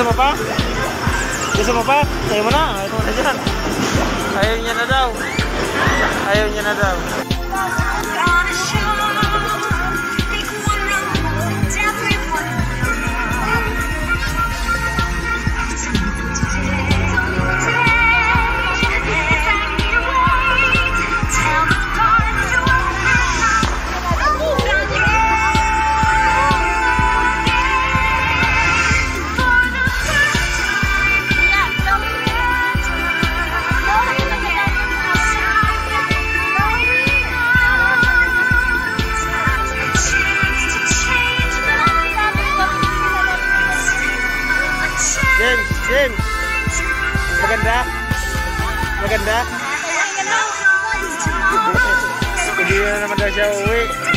Gusto mo pa? Gusto mo pa? Ayaw mo na. Ayaw mo na dyan. Ayaw niya na daw. Ayaw niya na daw. Jen, maganda? Maganda? Hindi na naman daw siya uwi.